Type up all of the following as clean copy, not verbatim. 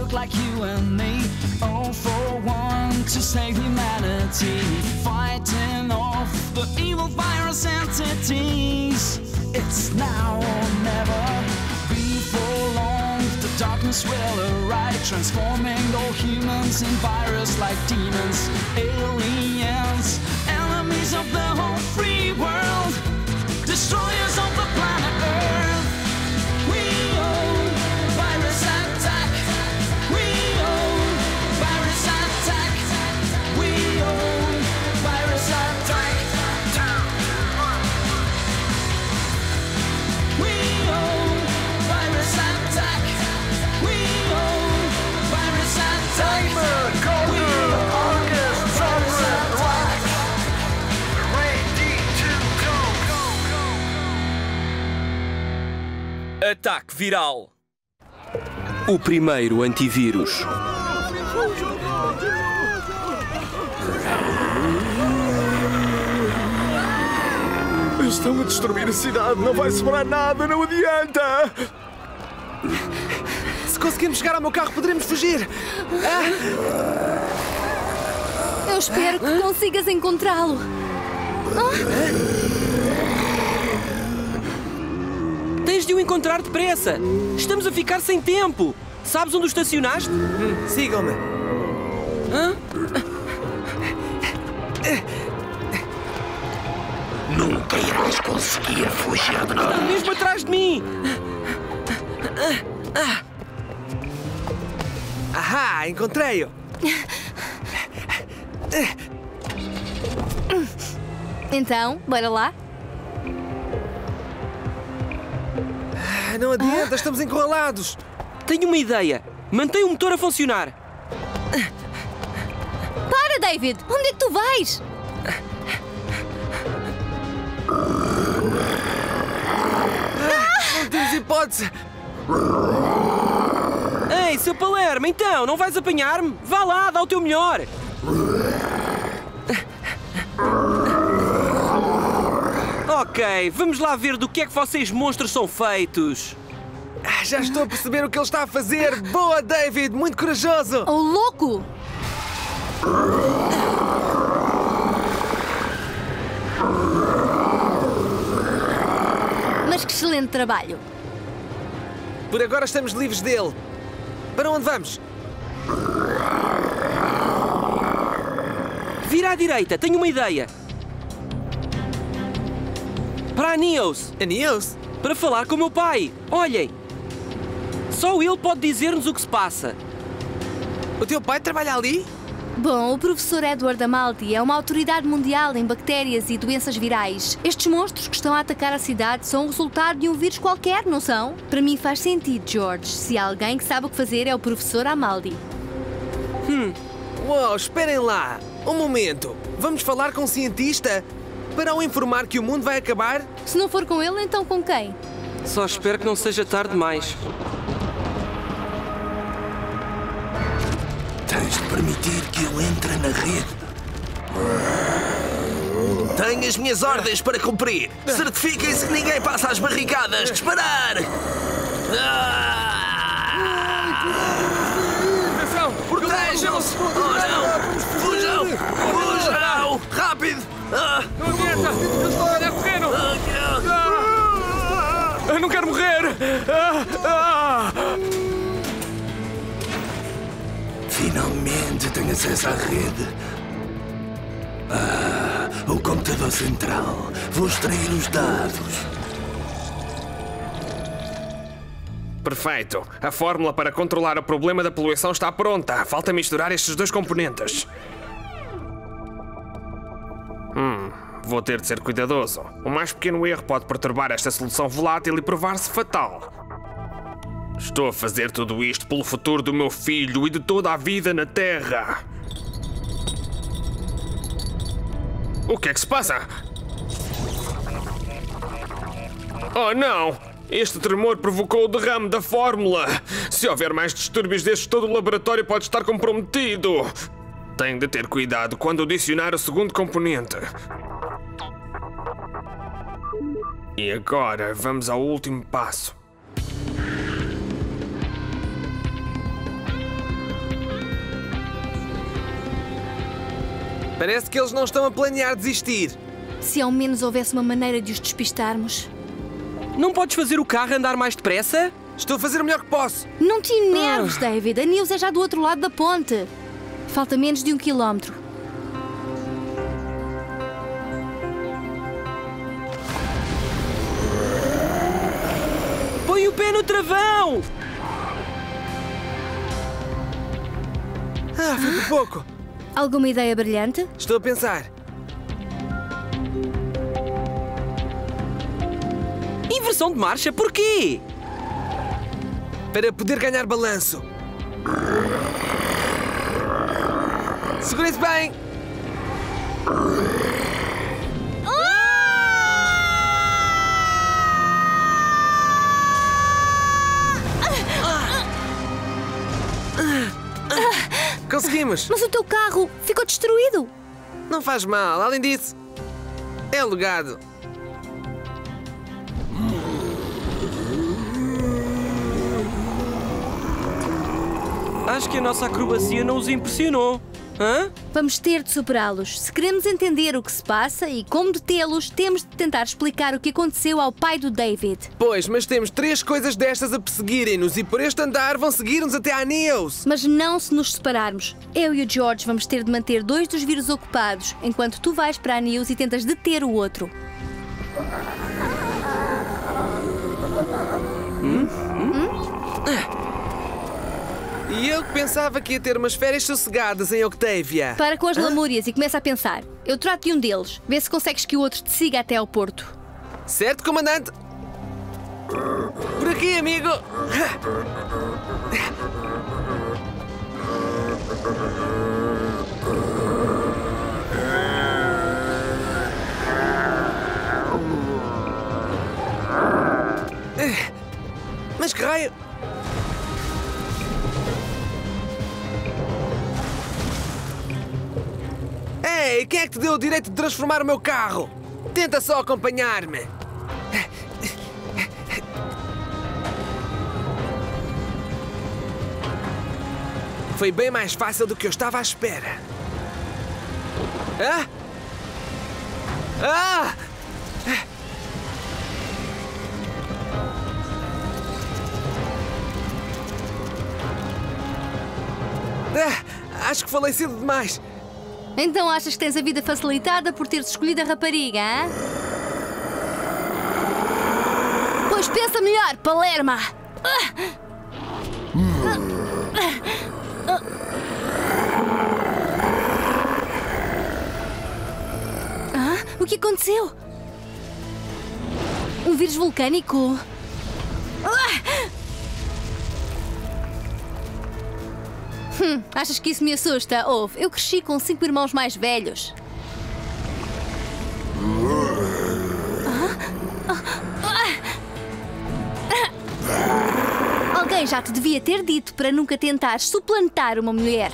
look like you and me, all for one to save humanity, fighting off the evil virus entities. It's now or never. Before long, the darkness will arrive, transforming all humans in virus like demons, aliens, enemies of the whole free world, destroyers of the planet Earth. We own virus attack. We own virus attack. We own virus attack. We own virus attack. We own virus attack. Timer, Calder, August, Sovereign, Black. Ready to go. Ataque viral. O primeiro antivírus. Estão a destruir a cidade, não vai sobrar nada, não adianta! Se conseguirmos chegar ao meu carro, poderemos fugir! Eu espero que consigas encontrá-lo. Tens de o encontrar depressa. Estamos a ficar sem tempo. Sabes onde o estacionaste? Sigam-me! Hã? Nunca irás conseguir fugir de nós. Está mesmo atrás de mim. Ahá, encontrei-o! Então, bora lá? Não adianta, estamos encurralados! Tenho uma ideia. Mantém o motor a funcionar. Para, David! Onde é que tu vais? Não temos hipótese! Ei, seu Palermo, então, não vais apanhar-me? Vá lá, dá o teu melhor. Ok, vamos lá ver do que é que vocês monstros são feitos. Já estou a perceber o que ele está a fazer! Boa, David! Muito corajoso! Oh, louco! Mas que excelente trabalho! Por agora estamos livres dele. Para onde vamos? Vira à direita, tenho uma ideia. Para a Neos, Anios? para falar com o meu pai. Olhem, só ele pode dizer-nos o que se passa. O teu pai trabalha ali? Bom, o professor Edward Amaldi é uma autoridade mundial em bactérias e doenças virais. Estes monstros que estão a atacar a cidade são o resultado de um vírus qualquer, não são? Para mim faz sentido, George. Se há alguém que sabe o que fazer é o professor Amaldi. Uau, esperem lá! Um momento! Vamos falar com um cientista para o informar que o mundo vai acabar? Se não for com ele, então com quem? Só espero que não seja tarde demais. Tens de permitir que eu entre na rede. Tenho as minhas ordens para cumprir. Certifiquem-se que ninguém passa às barricadas. Disparar! Protejam-se! Oh, não! Fujam! Fujam! Rápido! Não adianta! Eu estou a correr! Eu não quero morrer! Finalmente tenho acesso à rede. O computador central. Vou extrair os dados. Perfeito. A fórmula para controlar o problema da poluição está pronta. Falta misturar estes dois componentes. Vou ter de ser cuidadoso. O mais pequeno erro pode perturbar esta solução volátil e provar-se fatal. Estou a fazer tudo isto pelo futuro do meu filho e de toda a vida na Terra. O que é que se passa? Oh, não! Este tremor provocou o derrame da fórmula. Se houver mais distúrbios destes, todo o laboratório pode estar comprometido. Tenho de ter cuidado quando adicionar o segundo componente. E agora, vamos ao último passo. Parece que eles não estão a planear desistir. Se ao menos houvesse uma maneira de os despistarmos. Não podes fazer o carro andar mais depressa? Estou a fazer o melhor que posso. Não te enerves, David. A News é já do outro lado da ponte. Falta menos de 1 quilómetro. Põe o pé no travão! Foi por pouco. Alguma ideia brilhante? Estou a pensar. Inversão de marcha, porquê? Para poder ganhar balanço. Segurem-se bem. Conseguimos. Mas o teu carro ficou destruído. Não faz mal. Além disso, é alugado. Acho que a nossa acrobacia não os impressionou. Hã? Vamos ter de superá-los. Se queremos entender o que se passa e como detê-los, temos de tentar explicar o que aconteceu ao pai do David. Pois, mas temos 3 coisas destas a perseguirem-nos e por este andar vão seguir-nos até à News. Mas não se nos separarmos. Eu e o George vamos ter de manter 2 dos vírus ocupados, enquanto tu vais para a News e tentas deter o outro. E eu que pensava que ia ter umas férias sossegadas em Octavia. Para com as lamúrias e começa a pensar. Eu trato de um deles. Vê se consegues que o outro te siga até ao porto. Certo, comandante? Por aqui, amigo. Mas que raio... Ei, quem é que te deu o direito de transformar o meu carro? Tenta só acompanhar-me. Foi bem mais fácil do que eu estava à espera. Ah! Ah! Acho que falei cedo demais. Então achas que tens a vida facilitada por teres escolhido a rapariga, hã? Pois pensa melhor, Palerma! O que aconteceu? Um vírus vulcânico? Achas que isso me assusta? Ouve, eu cresci com 5 irmãos mais velhos. Alguém já te devia ter dito para nunca tentares suplantar uma mulher.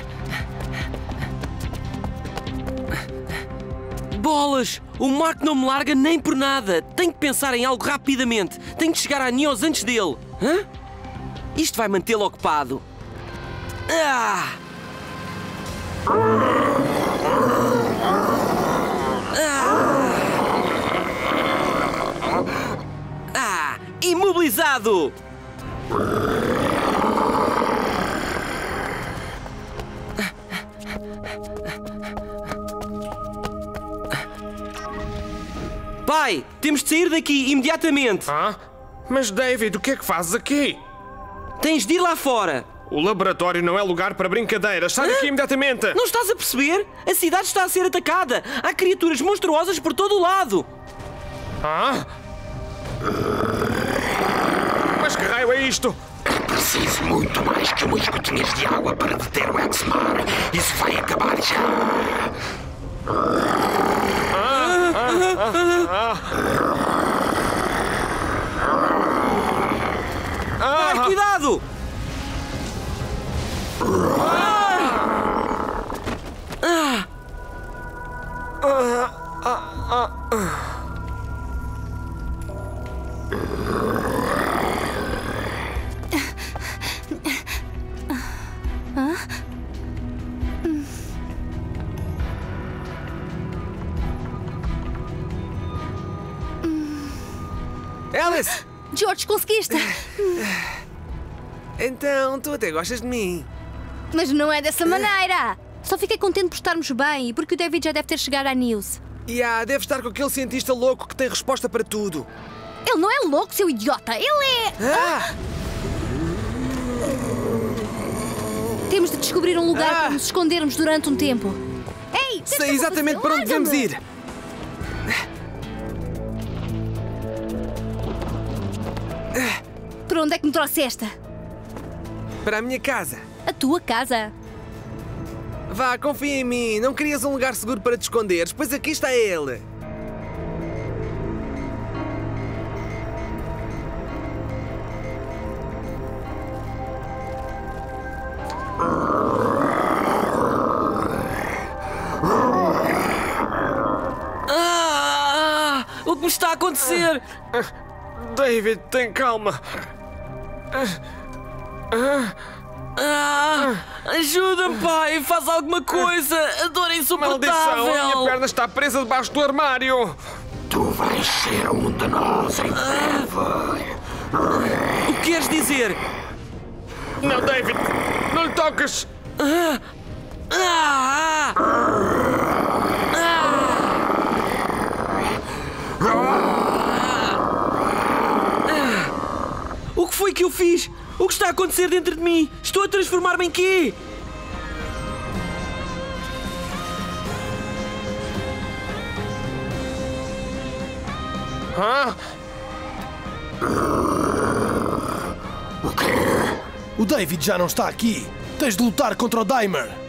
Bolas! O Mark não me larga nem por nada. Tenho que pensar em algo rapidamente. Tenho que chegar à News antes dele. Hã? Isto vai mantê-lo ocupado. Imobilizado! Pai, temos de sair daqui imediatamente. Mas David, o que é que fazes aqui? Tens de ir lá fora. O laboratório não é lugar para brincadeiras. Sai daqui imediatamente! Não estás a perceber? A cidade está a ser atacada. Há criaturas monstruosas por todo o lado. Mas que raio é isto? Preciso muito mais que umas gotinhas de água para deter o Exmar. Isso vai acabar já. Ai, cuidado! Thomas! George, conseguiste! Então, tu até gostas de mim. Mas não é dessa maneira! Só fiquei contente por estarmos bem e porque o David já deve ter chegado à news. Deve estar com aquele cientista louco que tem resposta para tudo. Ele não é louco, seu idiota! Ele é... Ah! Temos de descobrir um lugar para nos escondermos durante um tempo. Ei! Sei exatamente para onde devemos ir. Para onde é que me trouxeste? Para a minha casa. A tua casa? Vá, confia em mim. Não querias um lugar seguro para te esconderes, pois aqui está ele. O que me está a acontecer? David, tem calma. Ajuda-me, pai! Faz alguma coisa! A dor é insuportável! Maldição, a minha perna está presa debaixo do armário. Tu vais ser um de nós em breve. O que queres dizer? Não, David, não lhe toques. O que foi que eu fiz? O que está a acontecer dentro de mim? Estou a transformar-me em quê? O quê? O David já não está aqui. Tens de lutar contra o Daimer.